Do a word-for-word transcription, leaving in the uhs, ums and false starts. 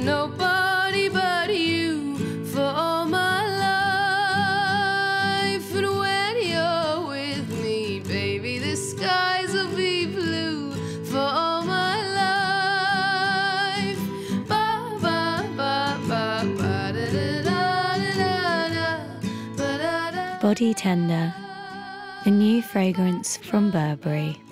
nobody but you for all my life. And when you're with me, baby, the skies will be blue for all my life. Ba ba ba ba ba da da da da da ba da da. Body Tender, a new fragrance from Burberry.